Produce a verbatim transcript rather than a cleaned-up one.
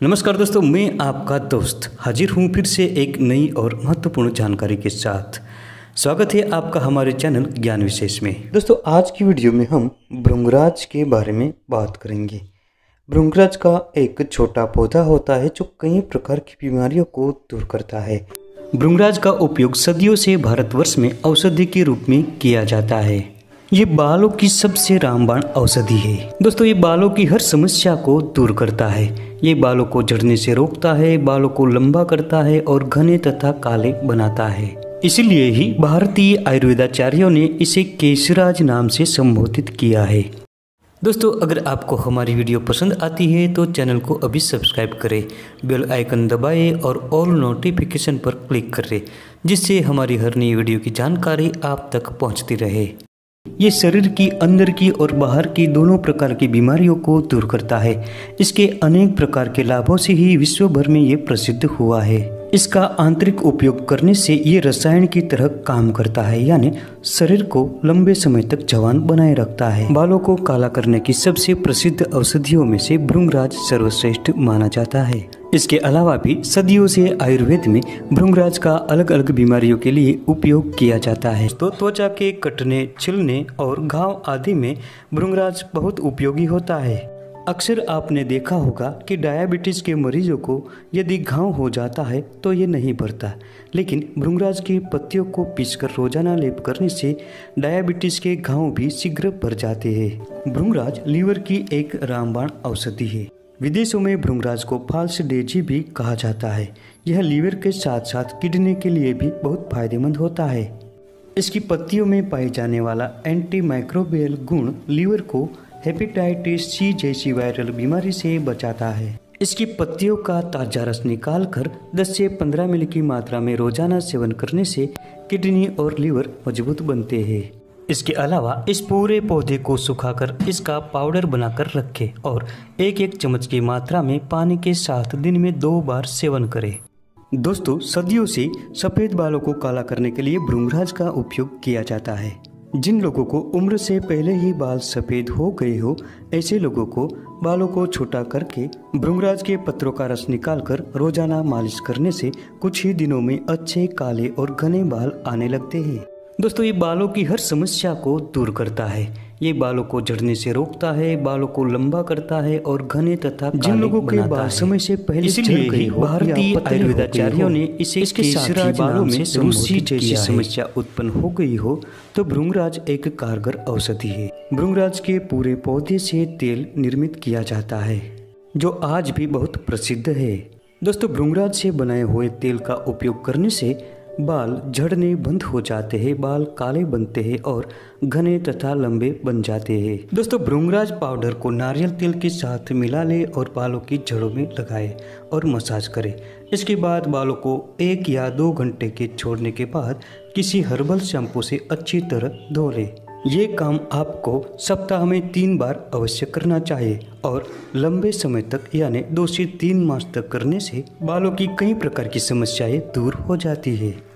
नमस्कार दोस्तों, मैं आपका दोस्त हाजिर हूँ फिर से एक नई और महत्वपूर्ण जानकारी के साथ। स्वागत है आपका हमारे चैनल ज्ञान विशेष में। दोस्तों, आज की वीडियो में हम भृंगराज के बारे में बात करेंगे। भृंगराज का एक छोटा पौधा होता है जो कई प्रकार की बीमारियों को दूर करता है। भृंगराज का उपयोग सदियों से भारतवर्ष में औषधि के रूप में किया जाता है। ये बालों की सबसे रामबाण औषधि है। दोस्तों, ये बालों की हर समस्या को दूर करता है। ये बालों को झड़ने से रोकता है, बालों को लंबा करता है और घने तथा काले बनाता है। इसलिए ही भारतीय आयुर्वेदाचार्यों ने इसे केशराज नाम से संबोधित किया है। दोस्तों, अगर आपको हमारी वीडियो पसंद आती है तो चैनल को अभी सब्सक्राइब करें, बेल आइकन दबाएं और ऑल नोटिफिकेशन पर क्लिक करें, जिससे हमारी हर नई वीडियो की जानकारी आप तक पहुंचती रहे। ये शरीर की अंदर की और बाहर की दोनों प्रकार की बीमारियों को दूर करता है। इसके अनेक प्रकार के लाभों से ही विश्व भर में ये प्रसिद्ध हुआ है। इसका आंतरिक उपयोग करने से ये रसायन की तरह काम करता है, यानी शरीर को लंबे समय तक जवान बनाए रखता है। बालों को काला करने की सबसे प्रसिद्ध औषधियों में से भृंगराज सर्वश्रेष्ठ माना जाता है। इसके अलावा भी सदियों से आयुर्वेद में भृंगराज का अलग अलग बीमारियों के लिए उपयोग किया जाता है। तो त्वचा के कटने, छिलने और घाव आदि में भृंगराज बहुत उपयोगी होता है। अक्सर आपने देखा होगा कि डायबिटीज के मरीजों को यदि घाव हो जाता है तो ये नहीं भरता, लेकिन भृंगराज की पत्तियों को पीसकर रोजाना लेप करने से डायबिटीज के घाव भी शीघ्र भर जाते हैं। भृंगराज लीवर की एक रामबाण औषधि है। विदेशों में भृंगराज को फाल्स डेजी भी कहा जाता है। यह लीवर के साथ साथ किडनी के लिए भी बहुत फायदेमंद होता है। इसकी पत्तियों में पाए जाने वाला एंटी माइक्रोबियल गुण लीवर को हेपेटाइटिस सी जैसी वायरल बीमारी से बचाता है। इसकी पत्तियों का ताजा रस निकालकर दस से पंद्रह मिली की मात्रा में रोजाना सेवन करने से किडनी और लीवर मजबूत बनते हैं। इसके अलावा इस पूरे पौधे को सुखाकर इसका पाउडर बनाकर रखें और एक एक चम्मच की मात्रा में पानी के साथ दिन में दो बार सेवन करें। दोस्तों, सदियों से सफ़ेद बालों को काला करने के लिए भृंगराज का उपयोग किया जाता है। जिन लोगों को उम्र से पहले ही बाल सफ़ेद हो गए हो, ऐसे लोगों को बालों को छोटा करके भृंगराज के पत्रों का रस निकालकर रोजाना मालिश करने से कुछ ही दिनों में अच्छे काले और घने बाल आने लगते हैं। दोस्तों, ये बालों की हर समस्या को दूर करता है। ये बालों को झड़ने से रोकता है, बालों को लंबा करता है और घने तथा जिन लोगों के बाल समय से पहले इसलिए ही भारतीय आयुर्वेदाचार्यों ने इसे केशराज बालों में रूसी जैसी समस्या उत्पन्न हो गई हो तो भृंगराज एक कारगर औषधि है। भृंगराज के पूरे पौधे से तेल निर्मित किया जाता है, जो आज भी बहुत प्रसिद्ध है। दोस्तों, भृंगराज से बनाए हुए तेल का उपयोग करने से बाल झड़ने बंद हो जाते हैं, बाल काले बनते हैं और घने तथा लंबे बन जाते हैं। दोस्तों, भृंगराज पाउडर को नारियल तेल के साथ मिला ले और बालों की जड़ों में लगाएं और मसाज करें। इसके बाद बालों को एक या दो घंटे के छोड़ने के बाद किसी हर्बल शैम्पू से अच्छी तरह धो लें। ये काम आपको सप्ताह में तीन बार अवश्य करना चाहिए और लंबे समय तक यानी दो से तीन मास तक करने से बालों की कई प्रकार की समस्याएं दूर हो जाती है।